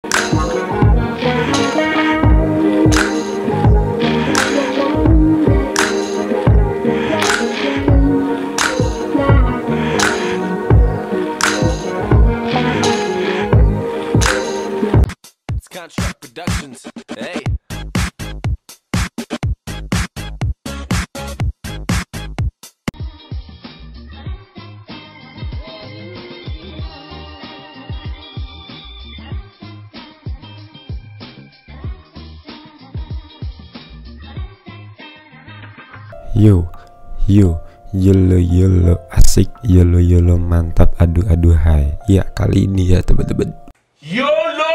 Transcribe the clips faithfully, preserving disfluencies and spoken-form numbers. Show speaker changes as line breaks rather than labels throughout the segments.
Construct Productions. Hey.
Yo, yo, yolo yolo, asik, yolo yolo, mantap, aduh aduh hai. Ya kali ini ya teman-teman.
YOLO.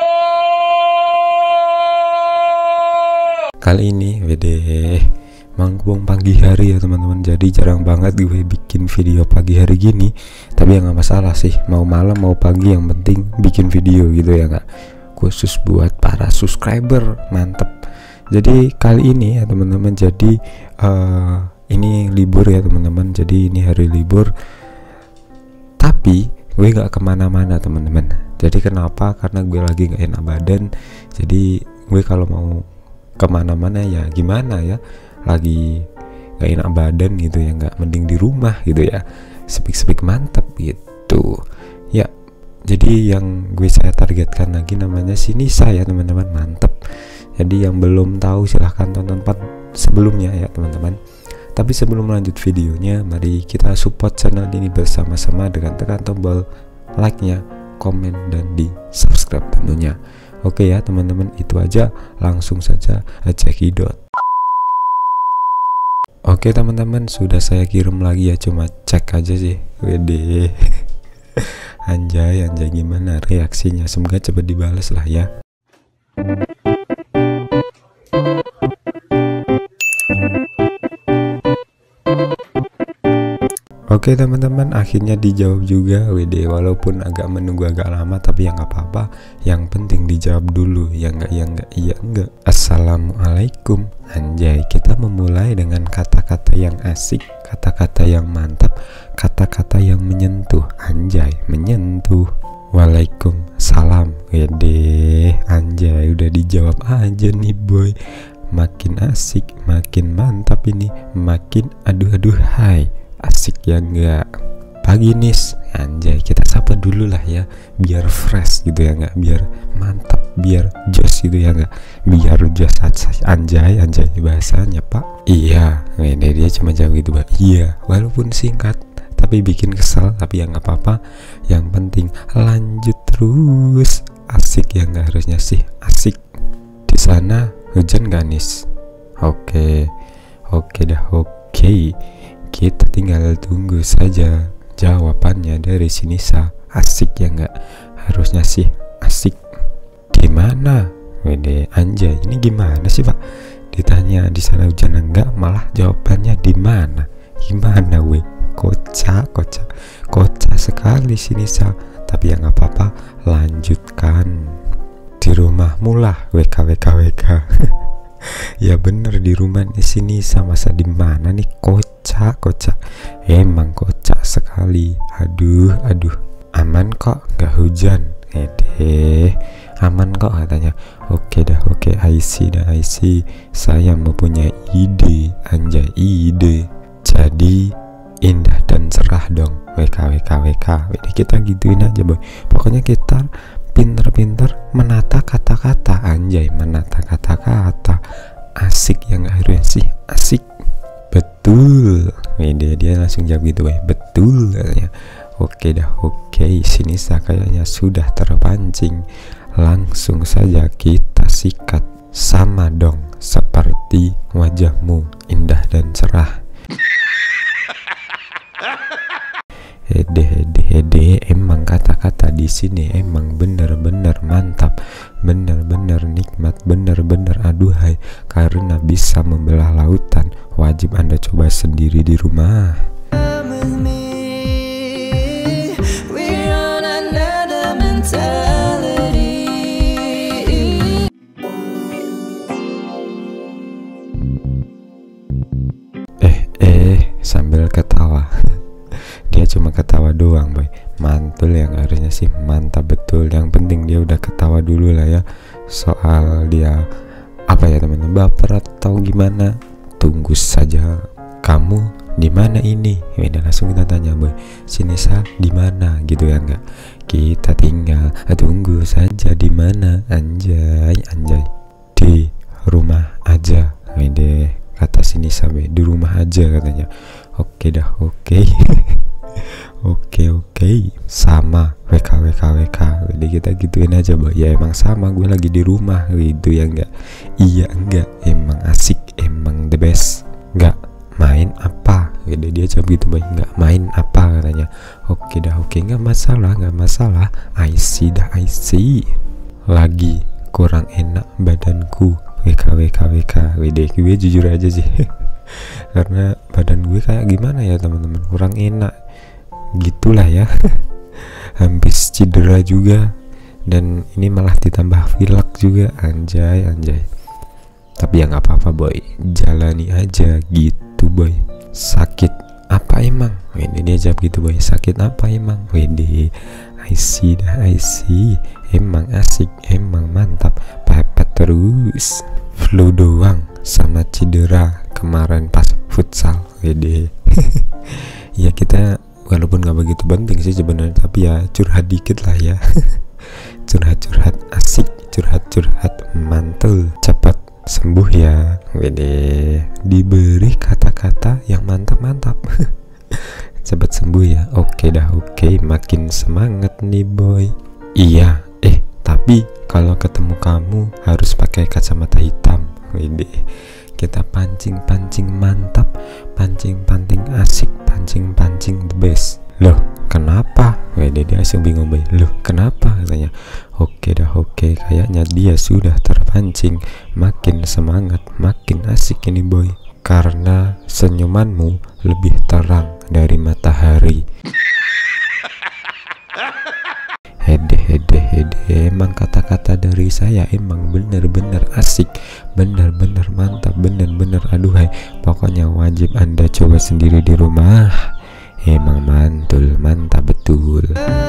Kali ini W D mangkubung pagi hari ya teman-teman. Jadi jarang banget gue bikin video pagi hari gini. Tapi ya nggak masalah sih. Mau malam mau pagi yang penting bikin video gitu ya nggak. Khusus buat para subscriber, mantep. Jadi kali ini ya teman-teman. Jadi uh, ini libur ya teman-teman. Jadi ini hari libur. Tapi gue nggak kemana-mana teman-teman. Jadi kenapa? Karena gue lagi nggak enak badan. Jadi gue kalau mau kemana-mana ya gimana ya, lagi nggak enak badan gitu ya, nggak, mending di rumah gitu ya, speak-speak mantap gitu ya. Jadi yang gue saya targetkan lagi namanya si Nisa ya teman-teman, mantep. Jadi yang belum tahu silahkan tonton part sebelumnya ya teman-teman. Tapi sebelum lanjut videonya, mari kita support channel ini bersama-sama dengan tekan tombol like-nya, komen, dan di subscribe tentunya. Oke ya teman-teman, itu aja, langsung saja cekidot. Oke teman-teman, sudah saya kirim lagi ya, cuma cek aja sih. Wede. Anjay, anjay, gimana reaksinya? Semoga cepat dibalas lah ya. Oke teman-teman, akhirnya dijawab juga W D, walaupun agak menunggu agak lama, tapi ya nggak apa-apa. Yang penting dijawab dulu, ya nggak, ya nggak, iya enggak. Assalamualaikum. Anjay, kita memulai dengan kata-kata yang asik, kata-kata yang mantap, kata-kata yang menyentuh. Anjay, menyentuh. Waalaikumsalam. W D, anjay, udah dijawab aja nih boy. Makin asik, makin mantap ini, makin aduh-aduh hai. Asik ya enggak? Pagi nis, anjay, kita sapa dulu lah ya, biar fresh gitu ya enggak, biar mantap, biar jos gitu ya enggak, biar jos anjay, anjay bahasanya pak. Iya, ini dia cuma jawab gitu pak. Iya, walaupun singkat tapi bikin kesel, tapi ya nggak apa-apa. Yang penting lanjut terus. Asik ya nggak, harusnya sih asik. Di sana hujan gak nis? Oke, oke dah, oke. Kita tinggal tunggu saja jawabannya dari si Nisa. Asik ya nggak? Harusnya sih asik. Gimana? Wede, anjay, ini gimana sih pak? Ditanya di sana hujan enggak, malah jawabannya di mana? Gimana we? Kocak, kocak, kocak sekali si Nisa. Tapi ya nggak apa-apa, lanjutkan. Di rumahmu lah, W K W K W K. Ya bener, di rumah di sini, sama masa di mana nih? Kocak, kocak, emang kocak sekali. Aduh, aduh, aman kok, nggak hujan. Ede, aman kok katanya. Oke dah, oke, I see dah, I see. Saya mempunyai ide, anjay, ide. Jadi indah dan cerah dong, W K W K W K. Jadi kita gituin aja boy. Pokoknya kita pinter-pinter menata kata-kata, anjay, menata kata-kata. Asik yang harusnya sih asik. Betul. Dia dia langsung jawab gitu, weh. Betul katanya. Oke dah, oke. Sini saya kayaknya sudah terpancing. Langsung saja kita sikat. Sama dong seperti wajahmu, indah dan cerah. Hede hede hede, emang kata-kata di sini emang bener-bener mantap, bener-bener nikmat, bener-bener aduhai, karena bisa membelah lautan. Wajib Anda coba sendiri di rumah. Eh eh sambil ketawa. Dia cuma ketawa doang boy. Mantul. betul ya, nggak harusnya sih mantap betul. Yang penting dia udah ketawa dulu lah ya. Soal dia apa ya teman-teman, baper atau gimana, tunggu saja. Kamu di mana ini? Ya udah langsung kita tanya, boy, sini Sa di mana gitu ya, enggak? Kita tinggal tunggu saja di mana, anjay anjay. Di rumah aja. Ini kata sini sampai di rumah aja katanya. Oke dah, oke. Oke oke sama W K W K W K. Jadi kita gituin aja, boy. Ya emang sama, gue lagi di rumah gitu ya enggak? Iya enggak? Emang asik, emang the best. Enggak main apa? Jadi dia jawab gitu, boy. Enggak main apa katanya. Oke dah, oke, enggak masalah, enggak masalah. I see dah, I see. Lagi kurang enak badanku. W K W K W K. Wede, gue jujur aja sih. Karena badan gue kayak gimana ya teman-teman, kurang enak gitulah ya. Habis cedera juga, dan ini malah ditambah pilek juga, anjay anjay. Tapi ya nggak apa-apa, boy, jalani aja gitu, boy. Sakit apa emang? Ini dia jawab gitu, boy. Sakit apa emang? Wede, I see dah, I see. Emang asik, emang mantap, pepet terus. Flu doang sama cedera kemarin pas futsal. Wede. Ya kita walaupun nggak begitu penting sih sebenarnya, tapi ya curhat dikit lah ya. Curhat-curhat asik, curhat-curhat mantul. Cepat sembuh ya. Wede, diberi kata-kata yang mantap-mantap. Cepat sembuh ya. Oke dah, oke, makin semangat nih, boy. Iya, eh tapi kalau ketemu kamu harus pakai kacamata hitam. Wede, kita pancing-pancing mantap, pancing-pancing asik, pancing-pancing the best. Loh kenapa? Wede, dia langsung bingung, boy. Loh kenapa katanya. Oke dah, oke, kayaknya dia sudah terpancing. Makin semangat, makin asik ini, boy. Karena senyumanmu lebih terang dari matahari. Hede hede hede, emang kata-kata dari saya emang bener-bener asik, bener-bener mantap, bener-bener aduhai. Pokoknya wajib Anda coba sendiri di rumah. Emang mantul, mantap betul.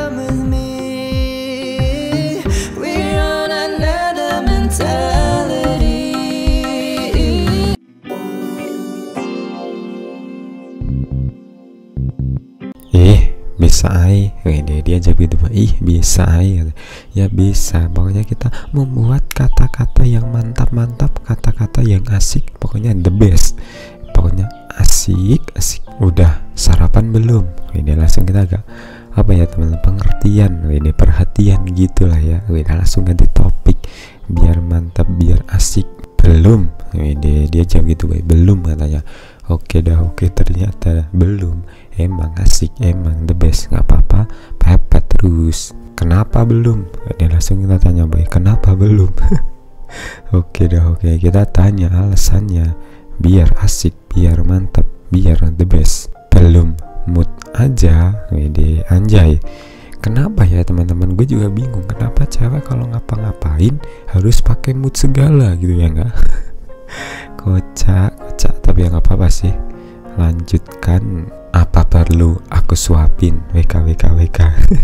Eh bisa ai, ini dia jawab gitu, ih bisa ai, ya bisa. Pokoknya kita membuat kata-kata yang mantap-mantap, kata-kata yang asik, pokoknya the best, pokoknya asik asik. Udah sarapan belum? Ini langsung kita agak apa ya teman-teman, pengertian, ini perhatian gitulah ya. Ini langsung ganti topik biar mantap, biar asik. Belum? Ini dia jawab gitu, belum katanya. Oke dah, oke, ternyata belum. Emang asik, emang the best, nggak apa-apa, pepet terus. Kenapa belum? Ini langsung kita tanya, boy, kenapa belum? Oke dah, oke, kita tanya alasannya. Biar asik, biar mantap, biar the best. Belum, mood aja. Wede, anjay. Kenapa ya teman-teman? Gue juga bingung. Kenapa cewek kalau ngapa-ngapain harus pakai mood segala gitu ya, nggak? Kocak, kocak. Tapi ya nggak apa-apa sih. Lanjutkan. Apa perlu aku suapin? W K W K W K.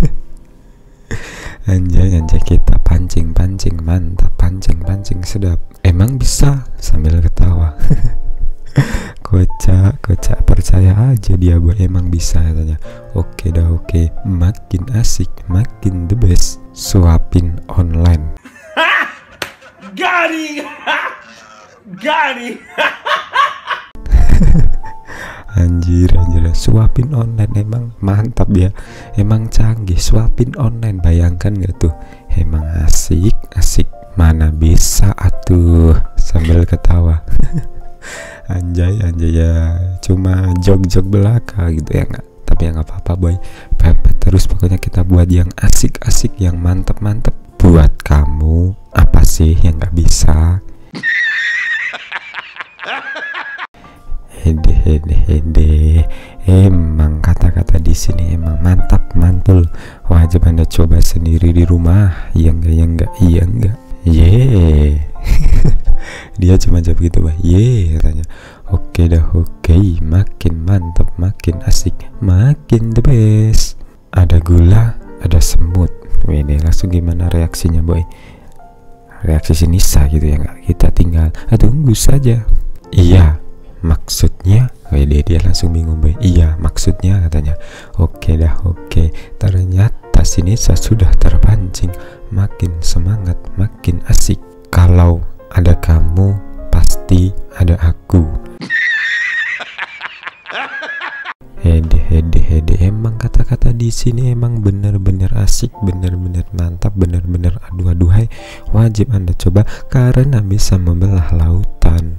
Anjay, anjay, kita pancing-pancing mantap, pancing-pancing sedap. Emang bisa sambil ketawa. Kocak, kocak, percaya aja dia, boy, emang bisa katanya. Oke dah, oke, makin asik, makin the best. Suapin online.
Gari, gari.
Anjir, anjir, suapin online emang mantap ya, emang canggih. Suapin online, bayangkan gak tuh, emang asik, asik. Mana bisa atuh sambil ketawa. Anjay, anjay ya, cuma jog-jog belaka gitu ya nggak. Tapi ya nggak apa-apa, boy, pepet terus. Pokoknya kita buat yang asik-asik, yang mantep-mantep. Buat kamu, apa sih yang nggak bisa? Hede hede hede, emang kata-kata di sini emang mantap, mantul. Wajib Anda coba sendiri di rumah. Iya enggak, ya enggak, iya enggak. Yeay. Dia cuma jawab gitu, bah. Yeay katanya. Oke dah, oke, makin mantap, makin asik, makin the best. Ada gula, ada semut. Wede, langsung gimana reaksinya boy? Reaksi si Nisa gitu ya nggak? Kita tinggal ah, tunggu saja. Iya maksudnya. Wede, dia langsung bingung boy. Iya maksudnya katanya. Oke dah oke. Ternyata si Nisa sudah terpancing. Makin semangat makin asik. Kalau ada kamu pasti ada aku. Hede hede hede, emang kata-kata di sini emang bener-bener asik, bener-bener mantap, bener-bener aduh aduhai. Wajib Anda coba karena bisa membelah lautan.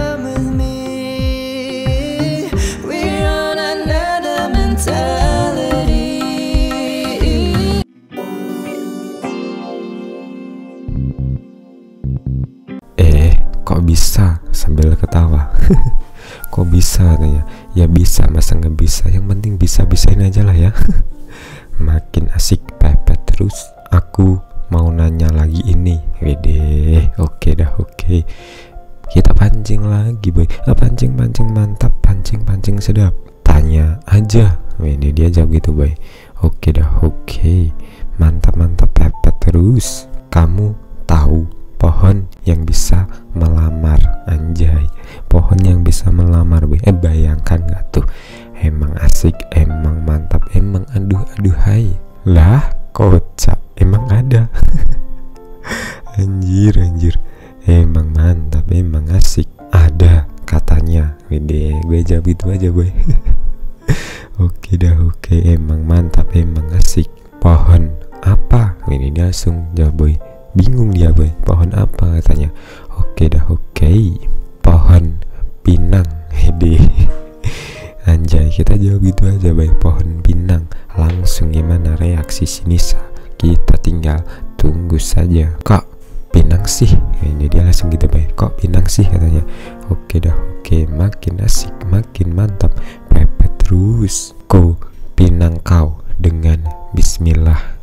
Eh, kok bisa sambil ketawa? Kok bisa katanya? Ya bisa, masa nggak bisa? Yang penting bisa-bisain aja lah ya. Makin asik pepet terus. Aku mau nanya lagi ini. Wede, oke dah oke. Kita pancing lagi boy. Ah, pancing pancing mantap, pancing pancing sedap. Tanya aja. Wede, dia jawab gitu boy. Oke dah oke. Mantap mantap pepet terus. Kamu tahu pohon yang bisa melamar? Anjay, pohon yang bisa melamar boy. Eh bayangkan gak tuh? Emang asik, emang mantap, emang aduh aduh hai. Lah kocak, emang ada. Anjir anjir, emang mantap, emang asik. Ada katanya. Wede, gue jawab itu aja boy. Oke dah oke, emang mantap, emang asik. Pohon apa? Ini dia langsung jawab boy. Bingung dia boy, pohon apa katanya. Oke dah oke, pohon pinang. Hede. Anjay, kita jawab gitu aja boy, pohon pinang. Langsung gimana reaksi si Nisa? Kita tinggal tunggu saja. Kok pinang sih? Ini dia langsung gitu boy, kok pinang sih katanya. Oke dah oke, makin asik makin mantap pepet terus. Ku pinang kau dengan bismillah.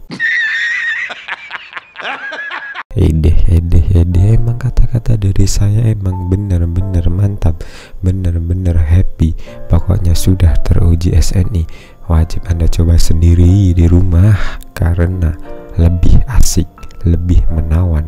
Ede ede ede, emang kata-kata dari saya emang bener-bener mantap, bener-bener happy. Pokoknya sudah teruji S N I. Wajib Anda coba sendiri di rumah karena lebih asik, lebih menawan.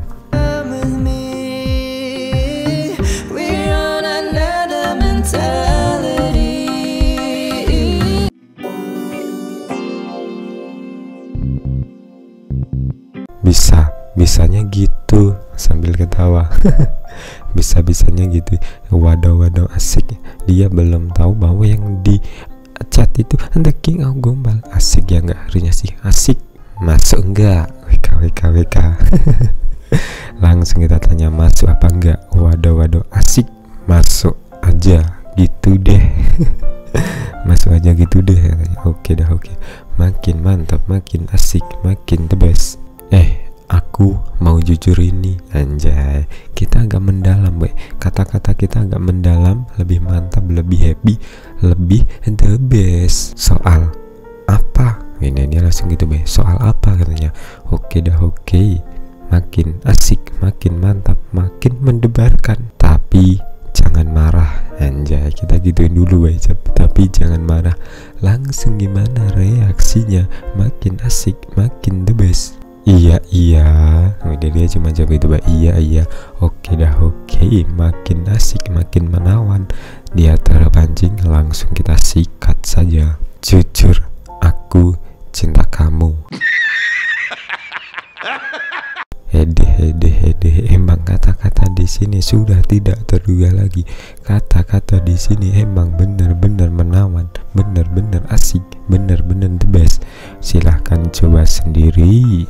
Bisa bisanya gitu sambil ketawa. Bisa-bisanya gitu. Waduh-waduh asik. Dia belum tahu bahwa yang di chat itu The King of Gombal. Asik ya nggak? Harusnya sih asik. Masuk enggak? W K W K W K. Langsung kita tanya masuk apa enggak. Waduh-waduh asik. Masuk aja gitu deh. Masuk aja gitu deh. Oke dah oke. Makin mantap, makin asik, makin the best. Eh, aku mau jujur ini. Anjay, kita agak mendalam boy. Kata-kata kita agak mendalam, lebih mantap, lebih happy, lebih the best. Soal apa? Ini dia langsung gitu boy. Soal apa katanya? Oke dah oke. Makin asik, makin mantap, makin mendebarkan. Tapi jangan marah. Anjay, kita gituin dulu boy. Tapi jangan marah. Langsung gimana reaksinya? Makin asik, makin the best. Iya iya, udah dia cuma jawab itu bah. Iya iya, oke dah oke. Makin asik makin menawan. Dia terpancing, langsung kita sikat saja. Jujur, aku cinta kamu. Hede hede hede, emang kata-kata di sini sudah tidak terduga lagi. Kata-kata di sini emang bener-bener menawan, bener-bener asik, bener-bener the best. Silahkan coba sendiri.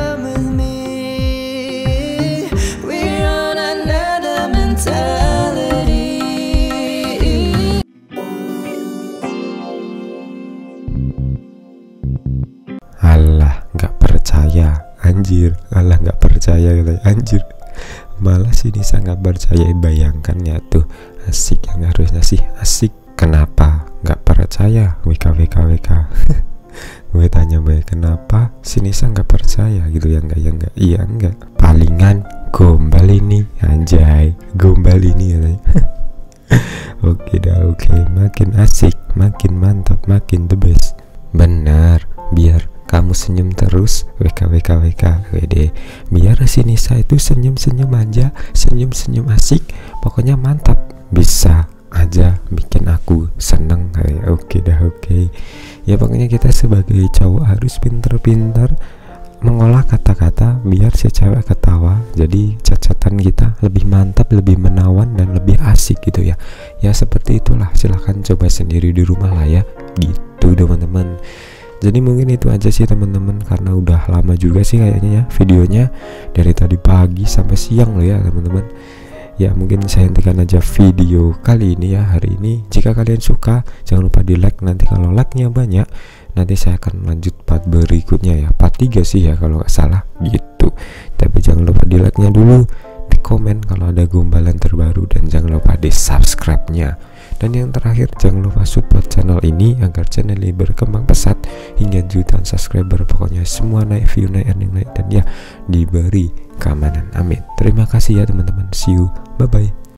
Alah, nggak percaya. Anjir, alah nggak percaya katanya. Anjir, malah sih Nisa nggak percaya. Bayangkan ya tuh, asik yang harusnya sih asik. Kenapa nggak percaya? W K W K W K. Gue tanya baik, kenapa si Nisa nggak percaya gitu ya? Nggak ya nggak, iya nggak. Palingan gombal ini. Anjay, gombal ini ya. Oke dah oke, makin asik, makin mantap, makin the best. Benar, biar kamu senyum terus, W K W K W K W D. Biar si Nisa itu senyum-senyum aja, senyum-senyum asik, pokoknya mantap, bisa aja bikin aku seneng. Kayak oke dah, oke ya. Pokoknya kita sebagai cowok harus pinter-pinter mengolah kata-kata biar si cewek ketawa, jadi cacatan kita lebih mantap, lebih menawan, dan lebih asik gitu ya. Ya seperti itulah, silahkan coba sendiri di rumah lah ya, gitu teman-teman. Jadi mungkin itu aja sih teman-teman, karena udah lama juga sih kayaknya ya videonya, dari tadi pagi sampai siang loh ya teman-teman. Ya mungkin saya hentikan aja video kali ini ya, hari ini. Jika kalian suka jangan lupa di like, nanti kalau like-nya banyak nanti saya akan lanjut part berikutnya ya, part tiga sih ya kalau nggak salah gitu. Tapi jangan lupa di like-nya dulu, di komen kalau ada gombalan terbaru, dan jangan lupa di subscribe-nya. Dan yang terakhir, jangan lupa support channel ini agar channel ini berkembang pesat hingga jutaan subscriber. Pokoknya semua naik, view naik, earning naik, dan ya diberi keamanan. Amin. Terima kasih ya teman-teman. See you. Bye bye.